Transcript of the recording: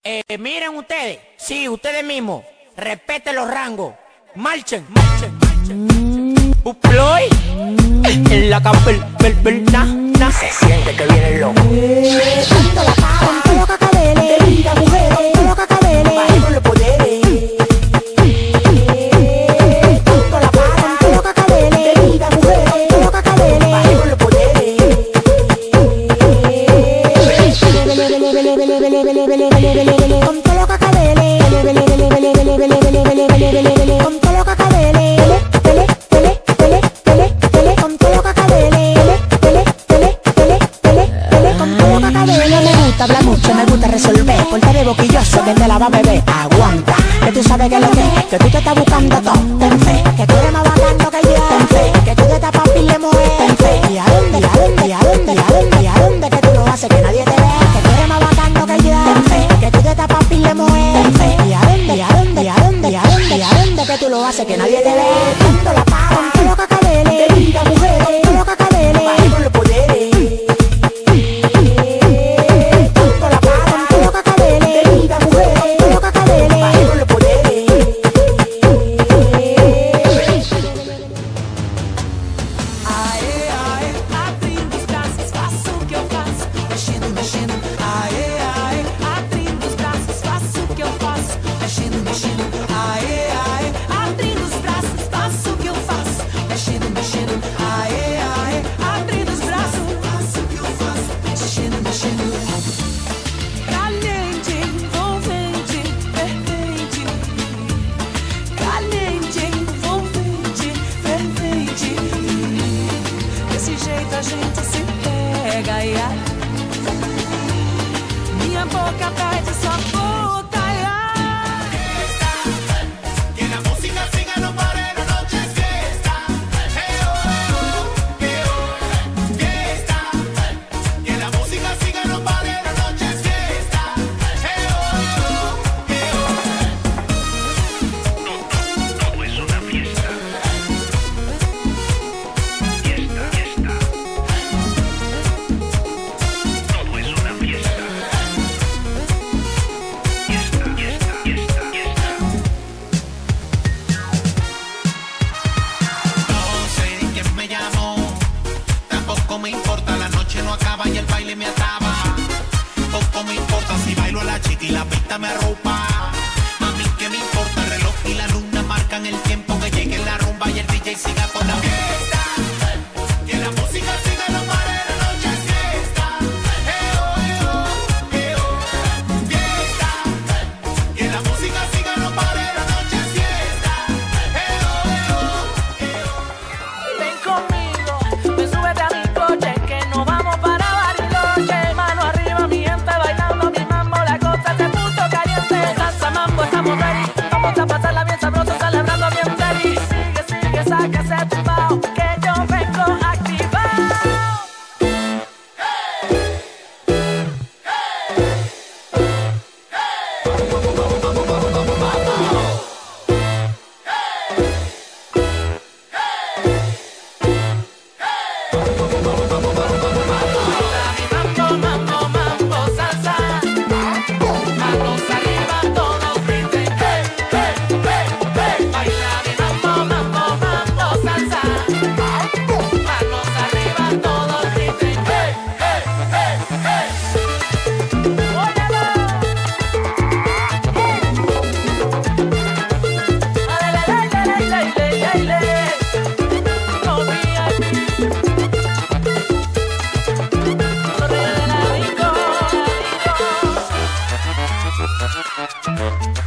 Miren ustedes, sí, ustedes mismos, respeten los rangos, marchen, marchen, marchen. Uploy, en la na, se siente que viene loco. Tanto la pava, tanto lo cacabele, querida mujer, tanto lo cacabele, Bajemos los poderes. tanto la pava, tanto lo cacabele, querida mujer, tanto lo cacabele, Bajemos los poderes. tanto lo cacabele, tanto lo cacabele, tanto lo cacabele, no me gusta hablar mucho, me gusta resolver, portaré boquilloso desde la va bebé. Aguanta, que tú sabes que lo que tú te estás buscando todo. Ten fe, que tú eres más bacano que yo. Ten fe, que tú te estás papi le mueves. Ten fe, y a dónde, y a dónde, y a dónde, y a dónde, y a dónde que tú lo haces que nadie te vea. Que tú eres más bacano que yo. Ten fe, que tú te estás papi le mueves. Ten fe, y a dónde, y a dónde, y a dónde, y a dónde, y a dónde que tú lo haces que nadie te vea. Tanto la pava, tanto lo cacabele, querida mujer, tanto lo cacabele, Bajemos los poderes. tanto la pava, tanto lo cacabele, querida mujer, tanto lo cacabele. Bajemos los poderes. Aê, aê, abrindo os braços, faço o que eu faço, mexendo, mexendo. Aê, aê, abrindo os braços, faço o que eu faço, mexendo, mexendo. Aê, aê, abrindo os braços, faço o que eu faço, mexendo, mexendo. Aê, aê, abrindo os braços, faço o que eu faço, mexendo, mexendo. Caliente, envolvente, fervente. Caliente, envolvente, fervente. Desse jeito a gente se pega, ai, ai. Minha boca pede sua boca, ai, ai. Que la música siga, no pare, la noche es fiesta. Fiesta. Que la música siga, no pare, la noche es fiesta. Todo es una fiesta. Fiesta, fiesta. Todo es una fiesta. Fiesta, fiesta, fiesta, fiesta. No sé quién me llamó, tampoco me importa, la noche no acaba y el baile me acaba. Poco me importa si bailo a la chica y la pista me arropa. A mí que me importa, el reloj y la luna marcan el tiempo que llegue la rumba y el DJ siga con la fiesta. Que la música siga, no pare, la noche es fiesta. Fiesta. Que la música siga, no pare, la noche es fiesta. Ven conmigo, ven, súbete a mi coche, que nos vamos para Bariloche. Mano arriba, mi gente bailando mi mambo, la cosa se puso caliente. Salsa, mambo, estamos ready, vamos a pasarla bien sabroso, celebrando bien ready. Sigue, sigue, saca ese tumbao, que yo vengo activado. Mambo, mambo, mambo, salsa. Manos arriba, todos griten, hey, hey, hey, hey. Baila mi mambo, mambo, mambo, salsa. Manos arriba, todos griten, hey, hey, hey, hey. Óyelo. No VIP. Corre de la rico, la rico.